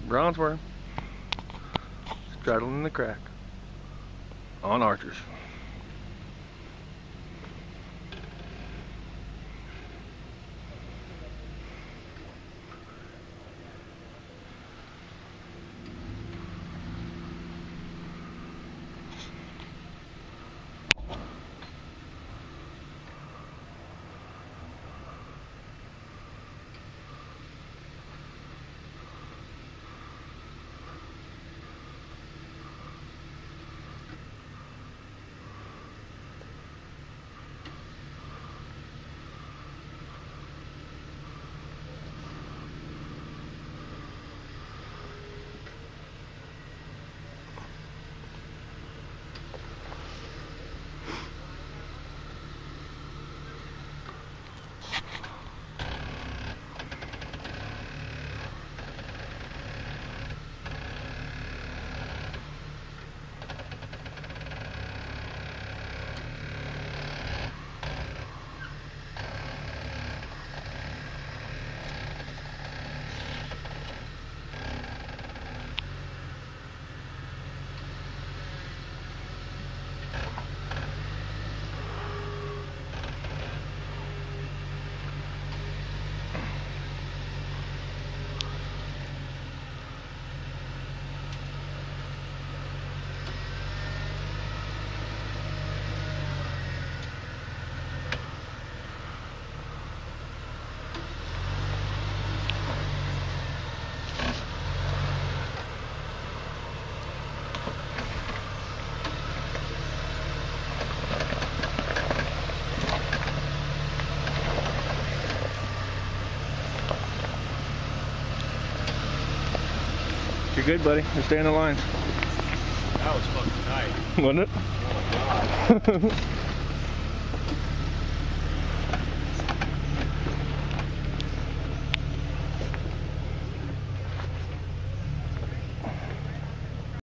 Bronze worm. Straddling the crack. On archers. You're good, buddy. Just stay in the lines. That was fucking tight. Wasn't it? Oh my god.